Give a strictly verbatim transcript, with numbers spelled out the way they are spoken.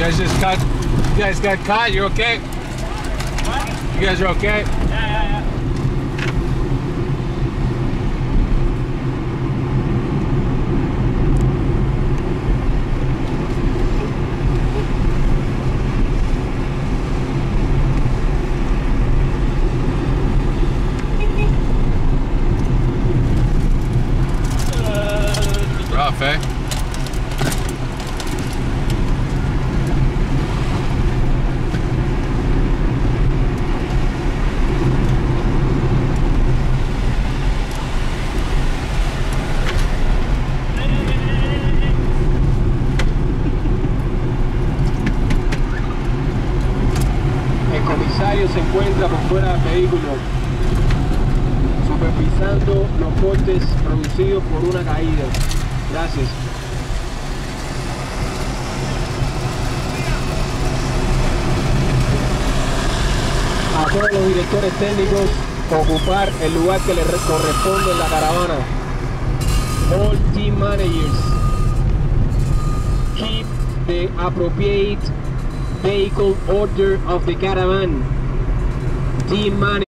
guys just cut. You guys got caught. You okay? What? You guys are okay? Yeah, yeah, yeah. Rough, eh? El comisario se encuentra por fuera del vehículo, supervisando los cortes producidos por una caída. Gracias. A todos los directores técnicos, ocupar el lugar que les corresponde en la caravana. All team managers, keep the appropriate vehicle order of the caravan. Team manager.